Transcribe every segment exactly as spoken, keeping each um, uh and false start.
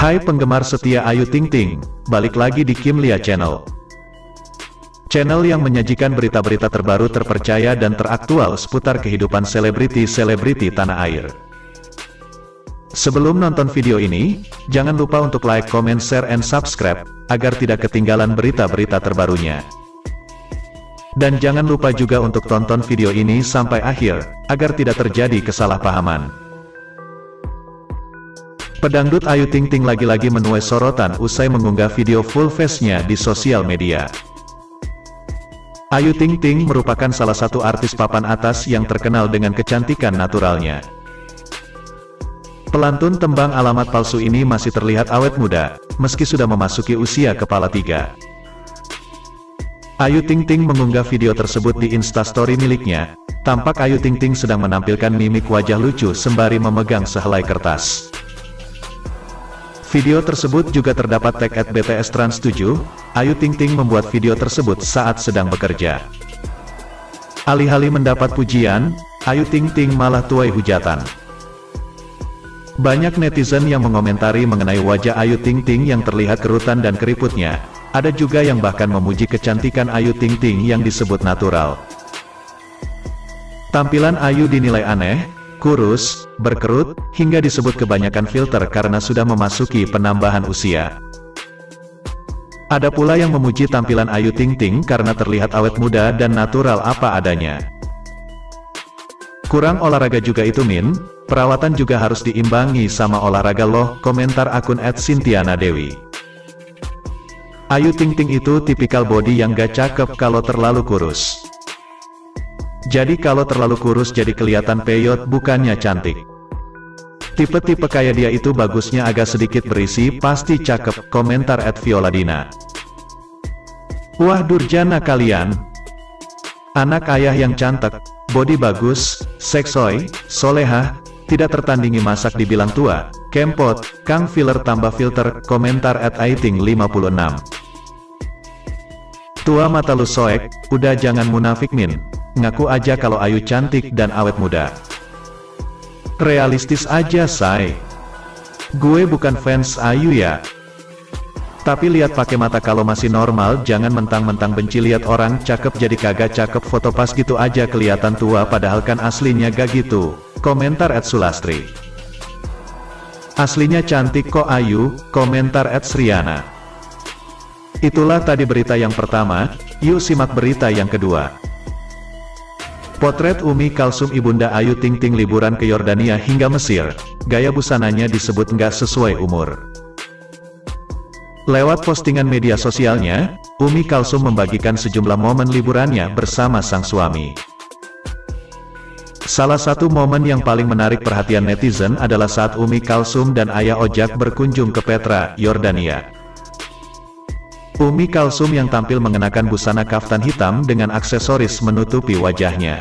Hai penggemar setia Ayu Ting Ting, balik lagi di Kim Lia Channel. Channel yang menyajikan berita-berita terbaru, terpercaya dan teraktual seputar kehidupan selebriti-selebriti tanah air. Sebelum nonton video ini, jangan lupa untuk like, comment, share, and subscribe, agar tidak ketinggalan berita-berita terbarunya. Dan jangan lupa juga untuk tonton video ini sampai akhir, agar tidak terjadi kesalahpahaman. Pedangdut Ayu Ting Ting lagi-lagi menuai sorotan usai mengunggah video full face-nya di sosial media. Ayu Ting Ting merupakan salah satu artis papan atas yang terkenal dengan kecantikan naturalnya. Pelantun tembang alamat palsu ini masih terlihat awet muda, meski sudah memasuki usia kepala tiga. Ayu Ting Ting mengunggah video tersebut di Instastory miliknya. Tampak Ayu Ting Ting sedang menampilkan mimik wajah lucu sembari memegang sehelai kertas. Video tersebut juga terdapat tag at B T S Trans tujuh, Ayu Ting Ting membuat video tersebut saat sedang bekerja. Alih-alih mendapat pujian, Ayu Ting Ting malah tuai hujatan. Banyak netizen yang mengomentari mengenai wajah Ayu Ting Ting yang terlihat kerutan dan keriputnya, ada juga yang bahkan memuji kecantikan Ayu Ting Ting yang disebut natural. Tampilan Ayu dinilai aneh, kurus, berkerut, hingga disebut kebanyakan filter karena sudah memasuki penambahan usia. Ada pula yang memuji tampilan Ayu Ting Ting karena terlihat awet muda dan natural apa adanya. Kurang olahraga juga itu Min, perawatan juga harus diimbangi sama olahraga loh, komentar akun et sintiana dewi. Ayu Ting Ting itu tipikal body yang gak cakep kalau terlalu kurus. Jadi kalau terlalu kurus jadi kelihatan peyot bukannya cantik. Tipe-tipe kayak dia itu bagusnya agak sedikit berisi, pasti cakep, komentar et violadina. Wah durjana kalian. Anak ayah yang cantik, body bagus, seksoi, solehah, tidak tertandingi masak dibilang tua, kempot, kang filler tambah filter, komentar et aiting lima puluh enam. Tua mata lu soek, udah jangan munafik Min. Ngaku aja kalau Ayu cantik dan awet muda. Realistis aja say. Gue bukan fans Ayu ya. Tapi lihat pakai mata kalau masih normal, jangan mentang-mentang benci lihat orang cakep jadi kagak cakep foto pas gitu aja kelihatan tua padahal kan aslinya gak gitu. Komentar et Sulastri. Aslinya cantik kok Ayu, komentar et Sriana. Itulah tadi berita yang pertama, yuk simak berita yang kedua. Potret Umi Kalsum ibunda Ayu Ting Ting liburan ke Yordania hingga Mesir, gaya busananya disebut nggak sesuai umur. Lewat postingan media sosialnya, Umi Kalsum membagikan sejumlah momen liburannya bersama sang suami. Salah satu momen yang paling menarik perhatian netizen adalah saat Umi Kalsum dan Ayah Ojak berkunjung ke Petra, Yordania. Umi Kalsum yang tampil mengenakan busana kaftan hitam dengan aksesoris menutupi wajahnya.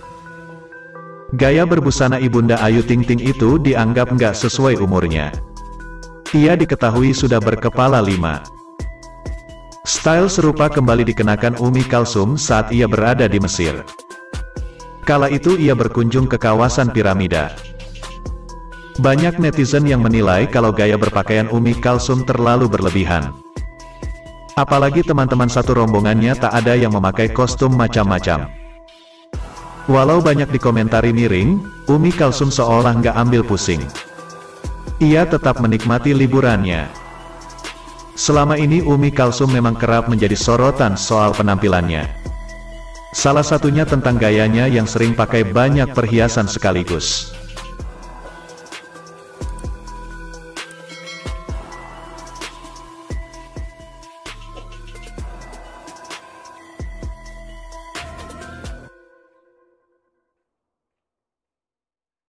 Gaya berbusana ibunda Ayu Ting Ting itu dianggap nggak sesuai umurnya. Ia diketahui sudah berkepala lima. Style serupa kembali dikenakan Umi Kalsum saat ia berada di Mesir. Kala itu ia berkunjung ke kawasan piramida. Banyak netizen yang menilai kalau gaya berpakaian Umi Kalsum terlalu berlebihan. Apalagi teman-teman satu rombongannya tak ada yang memakai kostum macam-macam. Walau banyak dikomentari miring, Umi Kalsum seolah nggak ambil pusing. Ia tetap menikmati liburannya. Selama ini Umi Kalsum memang kerap menjadi sorotan soal penampilannya. Salah satunya tentang gayanya yang sering pakai banyak perhiasan sekaligus.